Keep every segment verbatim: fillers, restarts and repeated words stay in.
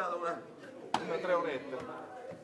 stata una, una tre orette.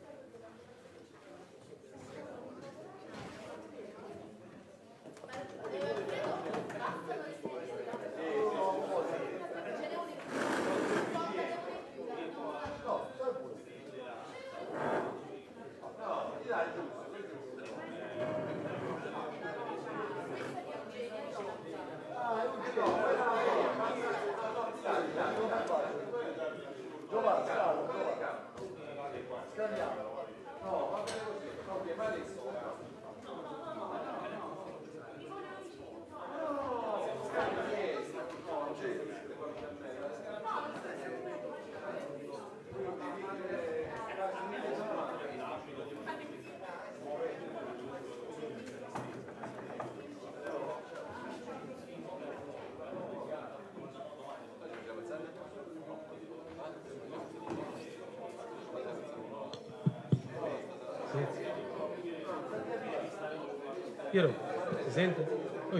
Piero, si sente? Oi.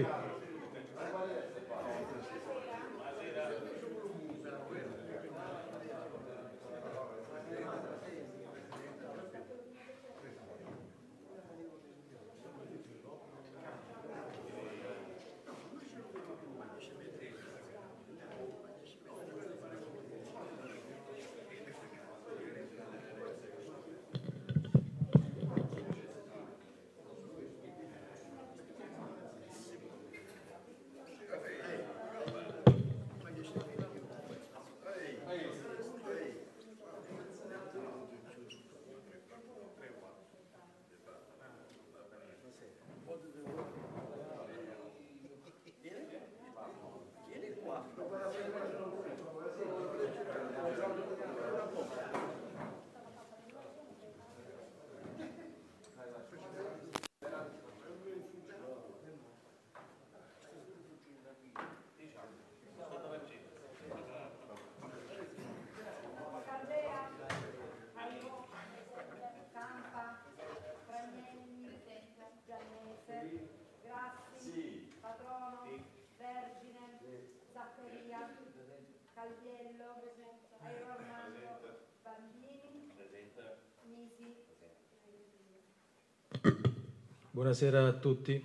Buonasera a tutti.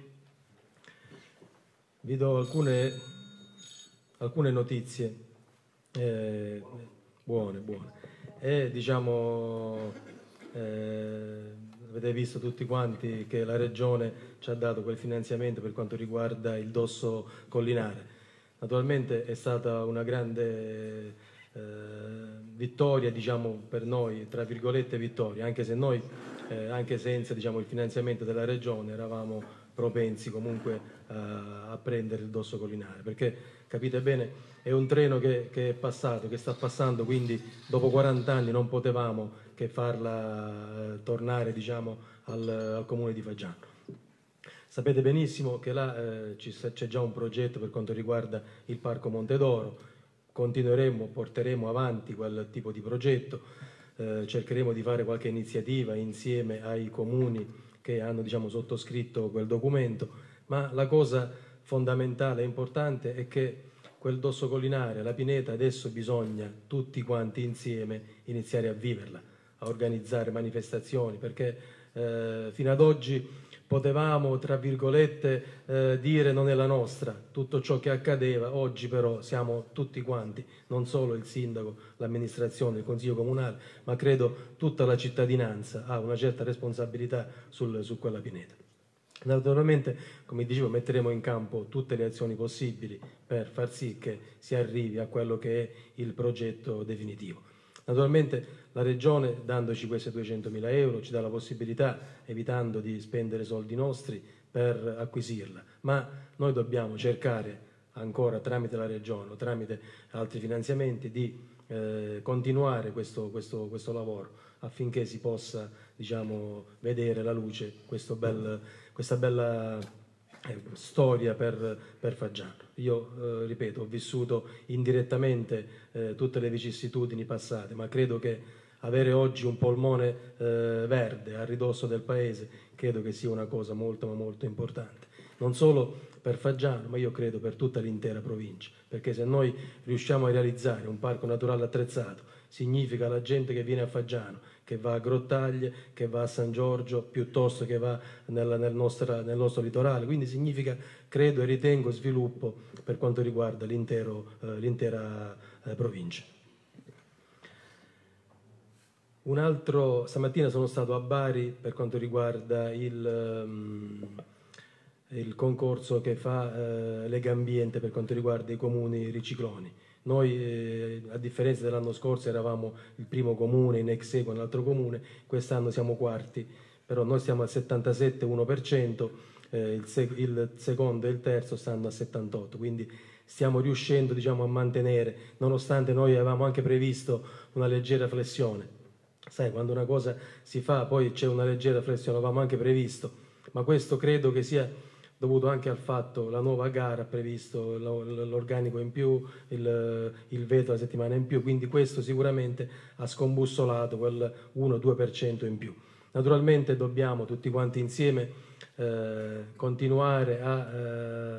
Vi do alcune, alcune notizie eh, buone, buone. E diciamo, eh, avete visto tutti quanti che la Regione ci ha dato quel finanziamento per quanto riguarda il dosso collinare. Naturalmente è stata una grande eh, vittoria, diciamo, per noi, tra virgolette vittoria, anche se noi Eh, anche senza diciamo, il finanziamento della Regione eravamo propensi comunque eh, a prendere il dosso collinare, perché capite bene è un treno che, che è passato, che sta passando, quindi dopo quaranta anni non potevamo che farla eh, tornare diciamo, al, al comune di Faggiano. Sapete benissimo che là eh, c'è già un progetto per quanto riguarda il Parco Montedoro, continueremo, porteremo avanti quel tipo di progetto. Eh, cercheremo di fare qualche iniziativa insieme ai comuni che hanno diciamo, sottoscritto quel documento, ma la cosa fondamentale e importante è che quel dosso collinare, la pineta, adesso bisogna tutti quanti insieme iniziare a viverla, a organizzare manifestazioni, perché eh, fino ad oggi potevamo, tra virgolette, eh, dire non è la nostra, tutto ciò che accadeva. Oggi però siamo tutti quanti, non solo il sindaco, l'amministrazione, il consiglio comunale, ma credo tutta la cittadinanza ha una certa responsabilità sul, su quella pineta. Naturalmente, come dicevo, metteremo in campo tutte le azioni possibili per far sì che si arrivi a quello che è il progetto definitivo. Naturalmente la Regione, dandoci questi duecentomila euro, ci dà la possibilità, evitando di spendere soldi nostri, per acquisirla, ma noi dobbiamo cercare ancora tramite la Regione o tramite altri finanziamenti di eh, continuare questo, questo, questo lavoro affinché si possa diciamo, vedere la luce questo bel, questa bella eh, storia per, per Faggiano. Io, eh, ripeto, ho vissuto indirettamente eh, tutte le vicissitudini passate, ma credo che avere oggi un polmone eh, verde a ridosso del paese credo che sia una cosa molto ma molto importante, non solo per Faggiano, ma io credo per tutta l'intera provincia, perché se noi riusciamo a realizzare un parco naturale attrezzato, significa la gente che viene a Faggiano, che va a Grottaglie, che va a San Giorgio, piuttosto che va nel, nel, nostro, nel nostro litorale, quindi significa, credo e ritengo, sviluppo per quanto riguarda l'intero, eh, l'intera eh, provincia. Un altro, stamattina sono stato a Bari per quanto riguarda il, um, il concorso che fa eh, Lega Ambiente per quanto riguarda i comuni ricicloni. Noi, eh, a differenza dell'anno scorso, eravamo il primo comune, in ex equo nell'altro comune, quest'anno siamo quarti, però noi stiamo al settantasette virgola uno per cento, eh, il, sec- il secondo e il terzo stanno al settantotto per cento, quindi stiamo riuscendo, diciamo, a mantenere, nonostante noi avevamo anche previsto una leggera flessione. Sai, quando una cosa si fa, poi c'è una leggera flessione, l'avevamo anche previsto, ma questo credo che sia dovuto anche al fatto che la nuova gara ha previsto l'organico in più, il, il veto la settimana in più, quindi questo sicuramente ha scombussolato quel uno due per cento in più. Naturalmente dobbiamo tutti quanti insieme eh, continuare a, eh,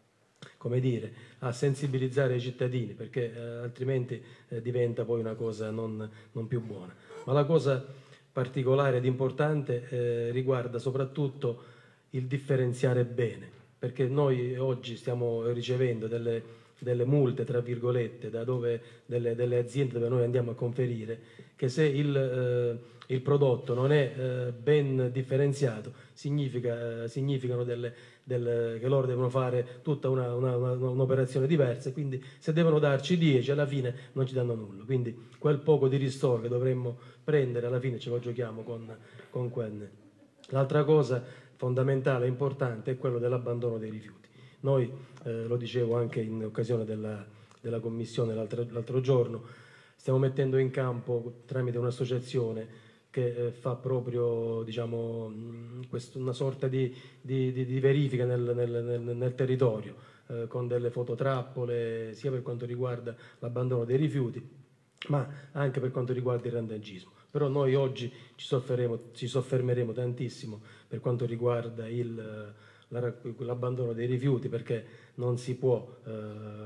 come dire, a sensibilizzare i cittadini, perché eh, altrimenti eh, diventa poi una cosa non, non più buona. Ma la cosa particolare ed importante eh, riguarda soprattutto il differenziare bene, perché noi oggi stiamo ricevendo delle, delle multe, tra virgolette, da dove, delle, delle aziende dove noi andiamo a conferire, che se il, eh, il prodotto non è eh, ben differenziato, significa, eh, significano delle, del, che loro devono fare tutta una, una, una, un'operazione diversa, e quindi se devono darci dieci alla fine non ci danno nulla, quindi quel poco di ristoro che dovremmo prendere alla fine ce lo giochiamo con, con quelle. L'altra cosa fondamentale e importante è quello dell'abbandono dei rifiuti. Noi, eh, lo dicevo anche in occasione della, della commissione l'altro, l'altro giorno, stiamo mettendo in campo tramite un'associazione che eh, fa proprio, diciamo, mh, questo, una sorta di, di, di, di verifica nel, nel, nel, nel territorio, eh, con delle fototrappole, sia per quanto riguarda l'abbandono dei rifiuti, ma anche per quanto riguarda il randagismo. Però noi oggi ci soffermeremo, ci soffermeremo tantissimo per quanto riguarda il, la, l'abbandono dei rifiuti, perché non si può eh,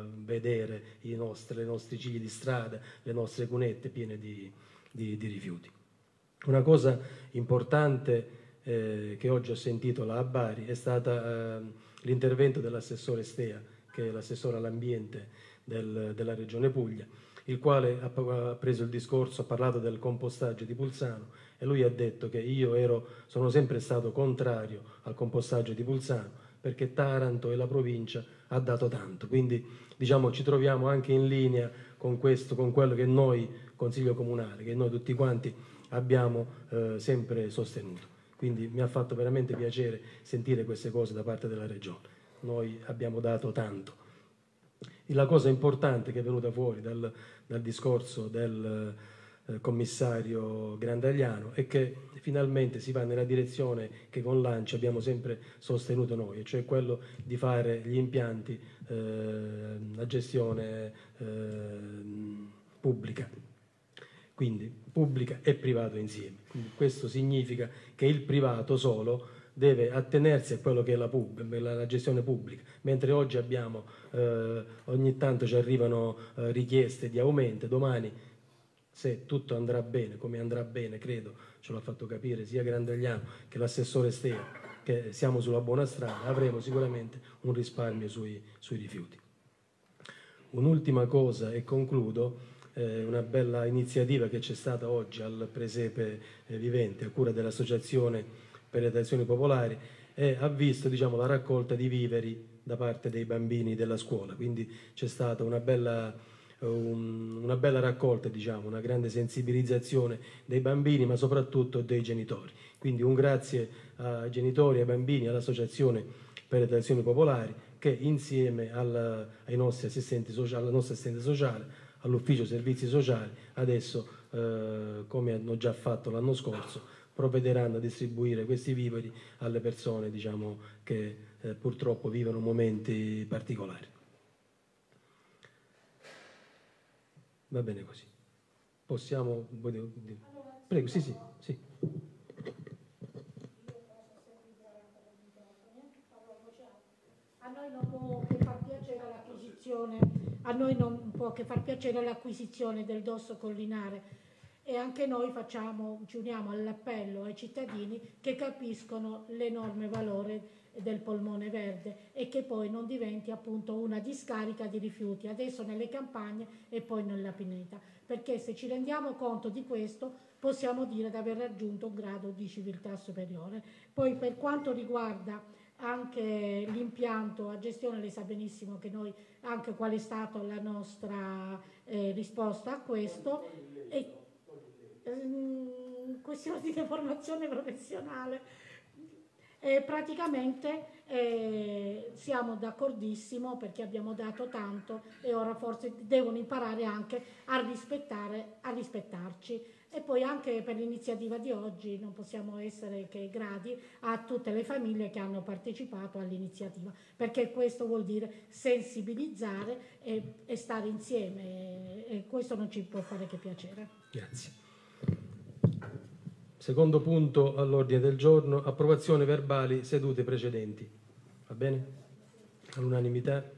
vedere i nostri, le nostre ciglia di strada, le nostre cunette piene di, di, di rifiuti. Una cosa importante eh, che oggi ho sentito là a Bari è stata eh, l'intervento dell'assessore Stea, che è l'assessore all'ambiente del, della Regione Puglia, il quale ha, ha preso il discorso, ha parlato del compostaggio di Pulsano, e lui ha detto che io ero, sono sempre stato contrario al compostaggio di Pulsano perché Taranto e la provincia ha dato tanto, quindi diciamo ci troviamo anche in linea con questo, con quello che noi, Consiglio Comunale, che noi tutti quanti abbiamo eh, sempre sostenuto. Quindi mi ha fatto veramente piacere sentire queste cose da parte della Regione. Noi abbiamo dato tanto. E la cosa importante che è venuta fuori dal, dal discorso del eh, commissario Grandagliano è che finalmente si va nella direzione che con l'ANCI abbiamo sempre sostenuto noi, cioè quello di fare gli impianti eh, a gestione eh, pubblica, quindi pubblica e privato insieme. Quindi questo significa che il privato solo deve attenersi a quello che è la, pub, la, la gestione pubblica, mentre oggi abbiamo, eh, ogni tanto ci arrivano eh, richieste di aumento, domani se tutto andrà bene, come andrà bene, credo, ce l'ha fatto capire sia Grandagliano che l'assessore Stea, che siamo sulla buona strada, avremo sicuramente un risparmio sui, sui rifiuti. Un'ultima cosa e concludo, eh, una bella iniziativa che c'è stata oggi al Presepe eh, Vivente a cura dell'Associazione per le tradizioni popolari, e ha visto, diciamo, la raccolta di viveri da parte dei bambini della scuola, quindi c'è stata una bella, um, una bella raccolta, diciamo, una grande sensibilizzazione dei bambini ma soprattutto dei genitori, quindi un grazie ai genitori, ai bambini, all'Associazione per le tradizioni popolari che insieme al, ai nostri assistenti sociali, alla nostra assistente sociale, all'ufficio servizi sociali, adesso eh, come hanno già fatto l'anno scorso provvederanno a distribuire questi viveri alle persone, diciamo, che eh, purtroppo vivono momenti particolari. Va bene così. Possiamo... Prego, sì, sì, sì. A noi non può che far piacere l'acquisizione, a noi non può che far piacere l'acquisizione del dosso collinare, e anche noi facciamo, ci uniamo all'appello ai cittadini che capiscono l'enorme valore del polmone verde e che poi non diventi appunto una discarica di rifiuti adesso nelle campagne e poi nella pineta, perché se ci rendiamo conto di questo possiamo dire di aver raggiunto un grado di civiltà superiore. Poi per quanto riguarda anche l'impianto a gestione, lei sa benissimo che noi anche qual è stata la nostra eh, risposta a questo, e ehm, questione di formazione professionale. E praticamente eh, siamo d'accordissimo perché abbiamo dato tanto e ora forse devono imparare anche a rispettare, a rispettarci. E poi anche per l'iniziativa di oggi non possiamo essere che grati a tutte le famiglie che hanno partecipato all'iniziativa, perché questo vuol dire sensibilizzare e, e stare insieme, e, e questo non ci può fare che piacere. Grazie. Secondo punto all'ordine del giorno, approvazione verbali sedute precedenti. Va bene? All'unanimità.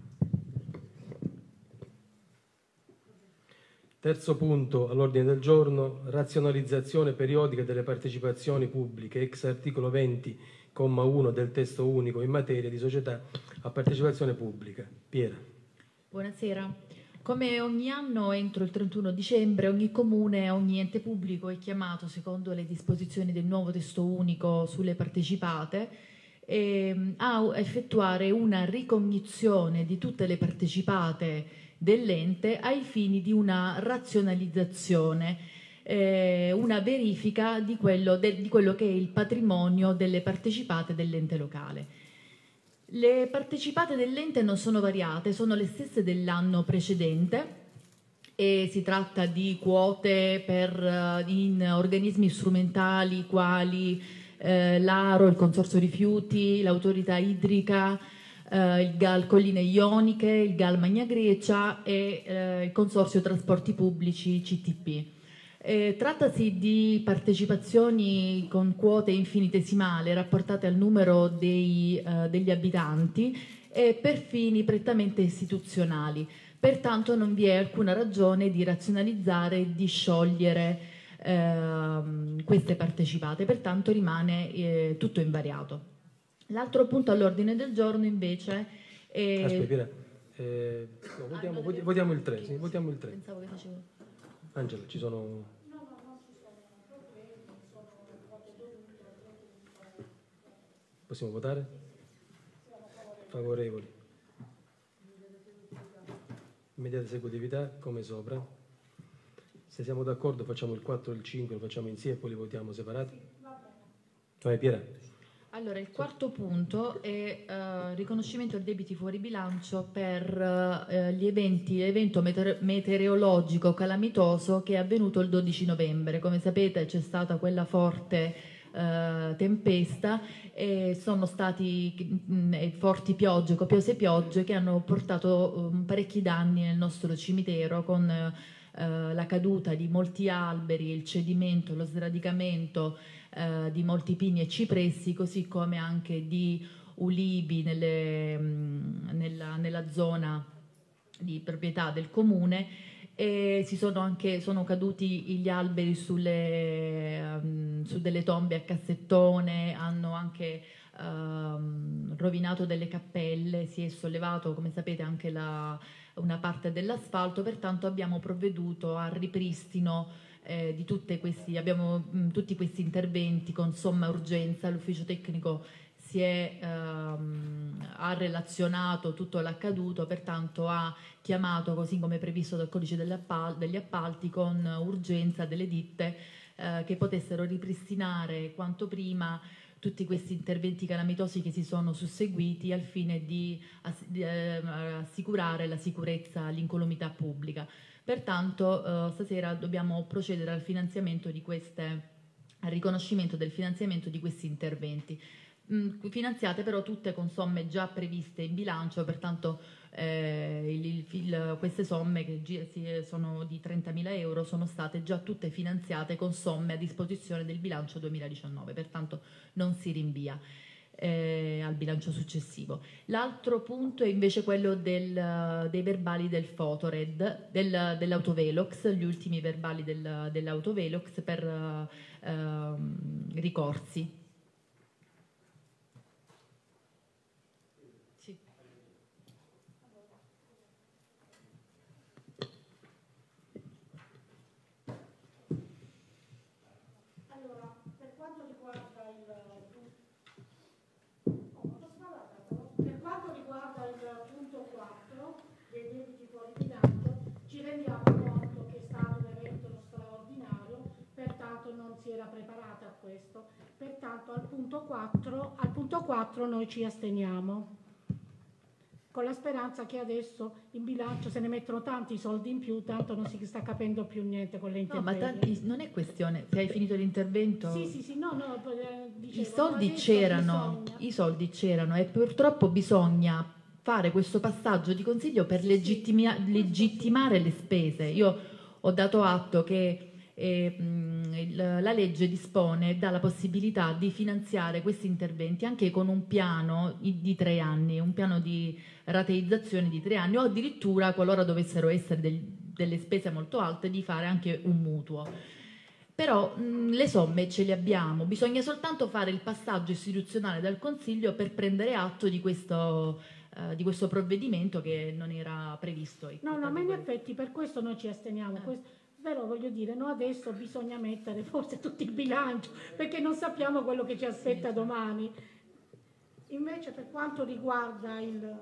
Terzo punto all'ordine del giorno, razionalizzazione periodica delle partecipazioni pubbliche, ex articolo venti, comma uno del testo unico in materia di società a partecipazione pubblica. Piera. Buonasera. Come ogni anno, entro il trentuno dicembre, ogni comune, ogni ente pubblico è chiamato, secondo le disposizioni del nuovo testo unico sulle partecipate, eh, a effettuare una ricognizione di tutte le partecipate dell'ente ai fini di una razionalizzazione, eh, una verifica di quello, de, di quello che è il patrimonio delle partecipate dell'ente locale. Le partecipate dell'ente non sono variate, sono le stesse dell'anno precedente e si tratta di quote per, in organismi strumentali quali eh, l'A R O, il Consorzio Rifiuti, l'Autorità Idrica, eh, il G A L Colline Ioniche, il G A L Magna Grecia e eh, il Consorzio Trasporti Pubblici C T P. Eh, trattasi di partecipazioni con quote infinitesimali rapportate al numero dei, eh, degli abitanti e per fini prettamente istituzionali. Pertanto non vi è alcuna ragione di razionalizzare e di sciogliere eh, queste partecipate, pertanto rimane eh, tutto invariato. L'altro punto all'ordine del giorno invece è... Aspetta, Piera. Eh, no, votiamo, voti- votiamo il tre, sì, votiamo il tre. Pensavo che facevo... Angela, ci sono... Possiamo votare? Favorevoli. Immediata esecutività, come sopra. Se siamo d'accordo facciamo il quattro e il cinque, lo facciamo insieme e poi li votiamo separati. Vai Piera. Allora, il quarto punto è eh, riconoscimento dei debiti fuori bilancio per eh, gli eventi, l'evento meteor- meteorologico calamitoso che è avvenuto il dodici novembre. Come sapete c'è stata quella forte eh, tempesta e sono stati mh, forti piogge, copiose piogge che hanno portato um, parecchi danni nel nostro cimitero con eh, la caduta di molti alberi, il cedimento, lo sradicamento eh, di molti pini e cipressi, così come anche di ulivi nelle, mh, nella, nella zona di proprietà del comune, e si sono anche sono caduti gli alberi sulle, um, su delle tombe a cassettone, hanno anche um, rovinato delle cappelle, si è sollevato, come sapete, anche la, una parte dell'asfalto, pertanto abbiamo provveduto al ripristino eh, di tutte questi, abbiamo mh, tutti questi interventi con somma urgenza. L'ufficio tecnico si è, ehm, ha relazionato tutto l'accaduto, pertanto ha chiamato, così come previsto dal codice degli, appal- degli appalti, con urgenza delle ditte eh, che potessero ripristinare quanto prima tutti questi interventi calamitosi che si sono susseguiti al fine di, ass- di eh, assicurare la sicurezza, l'incolumità pubblica. Pertanto eh, stasera dobbiamo procedere al finanziamento di queste, al riconoscimento del finanziamento di questi interventi. Finanziate però tutte con somme già previste in bilancio, pertanto eh, il, il, il, queste somme che sono di trentamila euro sono state già tutte finanziate con somme a disposizione del bilancio duemiladiciannove, pertanto non si rinvia. Eh, al bilancio successivo. L'altro punto è invece quello del, dei verbali del Fotored, del, dell'Autovelox, gli ultimi verbali del, dell'Autovelox per eh, ricorsi. Sì. Allora, per quanto riguarda il per quanto riguarda il punto quattro dei debiti fuori bilancio, ci rendiamo conto che è stato un evento straordinario, pertanto non si era preparata a questo. Pertanto al punto quattro, al punto quattro noi ci asteniamo, con la speranza che adesso in bilancio se ne mettono tanti soldi in più, tanto non si sta capendo più niente con le No, ma intemperie. tanti, non è questione, se hai finito l'intervento... Sì, sì, sì, no, no, eh, dicevo, I soldi adesso c'erano, bisogna- i soldi c'erano e purtroppo bisogna fare questo passaggio di consiglio per Sì, legittima- sì. legittimare le spese. Io ho dato atto che eh, mh, il- la legge dispone e dà la possibilità di finanziare questi interventi anche con un piano i- di tre anni, un piano di rateizzazione di tre anni o addirittura, qualora dovessero essere del- delle spese molto alte, di fare anche un mutuo. Però mh, le somme ce le abbiamo, bisogna soltanto fare il passaggio istituzionale dal Consiglio per prendere atto di questo, eh, di questo provvedimento che non era previsto. ecco, No, no, tra ma in virgolette. effetti per questo noi ci asteniamo. Eh. Questo- però voglio dire, no, adesso bisogna mettere forse tutto il bilancio, perché non sappiamo quello che ci aspetta Sì. domani. Invece per quanto riguarda il...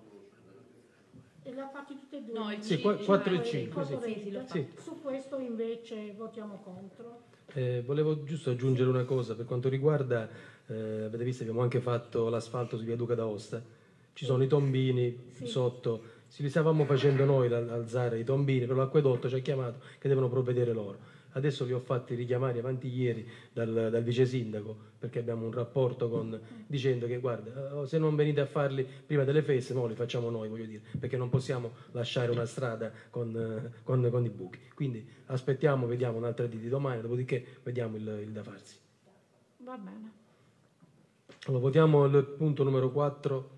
E le ha fatti tutte e due? No, il Sì, cinque, quattro e il cinque, Foto sì. Sì, sì, lo Red. Sì. Su questo invece votiamo contro. Eh, volevo giusto aggiungere una cosa per quanto riguarda, eh, avete visto, abbiamo anche fatto l'asfalto su via Duca d'Aosta, ci sono i tombini Sì. sotto, si li stavamo facendo noi al- alzare i tombini, però l'acquedotto ci ha chiamato che devono provvedere loro. Adesso li ho fatti richiamare avanti ieri dal, dal vice sindaco perché abbiamo un rapporto con, dicendo che guarda, eh, se non venite a farli prima delle feste, no, li facciamo noi, voglio dire, perché non possiamo lasciare una strada con, eh, con- con i buchi. Quindi aspettiamo, vediamo un'altra di domani, dopodiché vediamo il, il da farsi. Va bene. Allora, votiamo il punto numero quattro.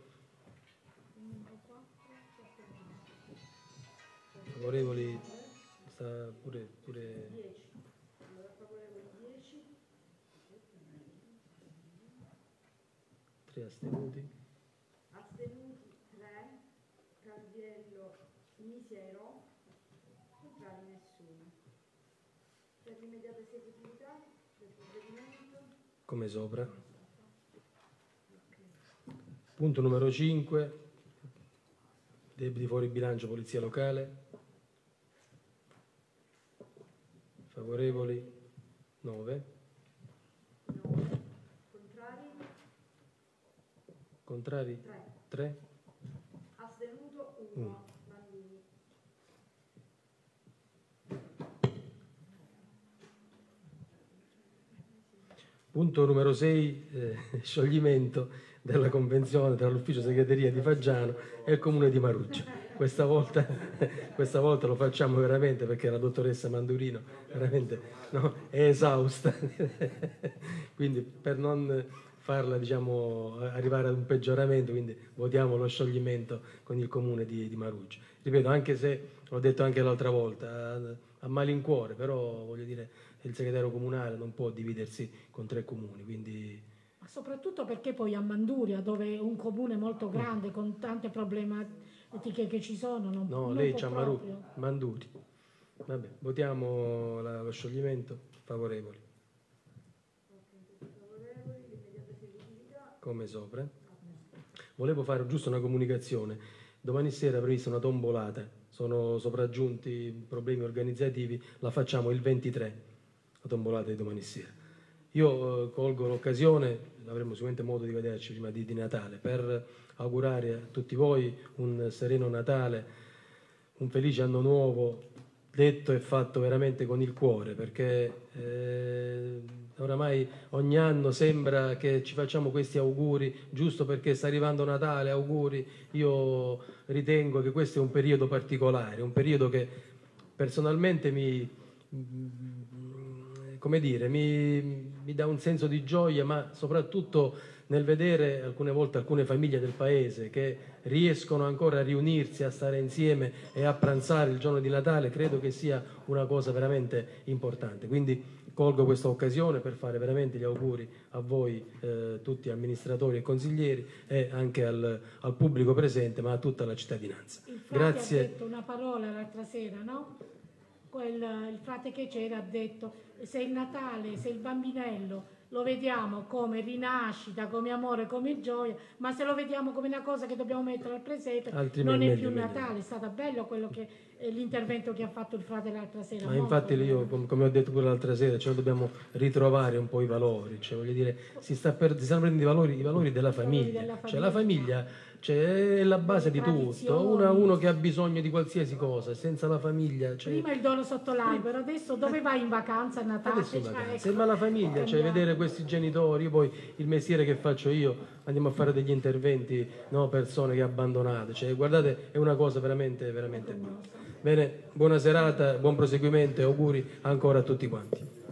Favorevoli? Sta pure... pure... Tre astenuti. Astenuti tre, Calviello zero, contrari nessuno. Per l'immediata esecutività del provvedimento. Come sopra. Punto numero cinque. Debiti fuori bilancio, polizia locale. Favorevoli nove. Contrari Contrari tre. tre. Astenuto Uno. uno. Bandini. Punto numero sei, eh, scioglimento della convenzione tra l'ufficio segreteria di Faggiano e il comune di Maruggia. Questa volta, questa volta lo facciamo veramente perché la dottoressa Mandurino veramente no, è esausta. Quindi per non farla diciamo, arrivare ad un peggioramento, quindi votiamo lo scioglimento con il comune di, di Maruggia. Ripeto, anche se l'ho detto anche l'altra volta, a, a malincuore, però voglio dire il segretario comunale non può dividersi con tre comuni, quindi... Ma soprattutto perché poi a Manduria, dove è un comune molto grande con tante problematiche che ci sono, non, No, non lei può c'ha proprio. Maru, Manduri. Vabbè, votiamo la- lo scioglimento, favorevoli, Favorevoli, l'immediata esecutività. come sopra. Volevo fare giusto una comunicazione. Domani sera è prevista una tombolata, sono sopraggiunti problemi organizzativi, la facciamo il ventitré, la tombolata di domani sera. Io eh, colgo l'occasione, avremo sicuramente modo di vederci prima di, di Natale, per augurare a tutti voi un sereno Natale, un felice anno nuovo, detto e fatto veramente con il cuore, perché eh, oramai ogni anno sembra che ci facciamo questi auguri giusto perché sta arrivando Natale, auguri. Io ritengo che questo è un periodo particolare, un periodo che personalmente mi, come dire, mi, mi dà un senso di gioia, ma soprattutto nel vedere alcune volte alcune famiglie del paese che riescono ancora a riunirsi, a stare insieme e a pranzare il giorno di Natale, credo che sia una cosa veramente importante. Quindi colgo questa occasione per fare veramente gli auguri a voi eh, tutti amministratori e consiglieri e anche al, al pubblico presente, ma a tutta la cittadinanza. Il frate Grazie. ha detto una parola l'altra sera, no? Quel, il frate che c'era ha detto: se il Natale, se il bambinello lo vediamo come rinascita, come amore, come gioia, ma se lo vediamo come una cosa che dobbiamo mettere al presepe, Altrimenti non è meglio, più meglio. Natale. È stato bello quello che, eh, l'intervento che ha fatto il frate l'altra sera. Ma molto infatti bello. io, com- come ho detto pure l'altra sera, cioè dobbiamo ritrovare un po' i valori, cioè voglio dire, si, sta per, si stanno prendendo i valori, i valori della famiglia, della cioè la famiglia. famiglia cioè, è la base di tutto, Tradizioni. Una- uno che ha bisogno di qualsiasi cosa, senza la famiglia... Cioè, Prima il dono sotto l'albero, adesso dove vai in vacanza a Natale? adesso in Cioè, vacanza, ecco, ma la è famiglia, cioè cambiato. vedere questi genitori, io poi il mestiere che faccio io, andiamo a fare degli interventi, no, persone che abbandonate, cioè guardate, è una cosa veramente, veramente buona. Bene, buona serata, buon proseguimento e auguri ancora a tutti quanti.